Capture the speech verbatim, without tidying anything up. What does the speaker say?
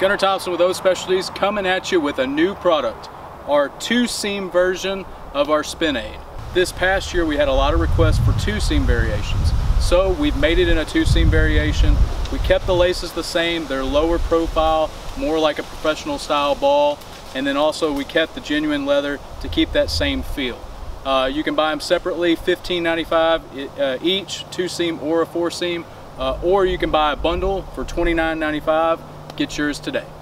Gunnar Thompson with those specialties coming at you with a new product, our two-seam version of our Spinaid. This past year we had a lot of requests for two-seam variations, so we've made it in a two-seam variation. We kept the laces the same, they're lower profile, more like a professional style ball, and then also we kept the genuine leather to keep that same feel. Uh, you can buy them separately, fifteen ninety-five uh, each, two-seam or a four-seam, uh, or you can buy a bundle for twenty-nine ninety-five. Get yours today.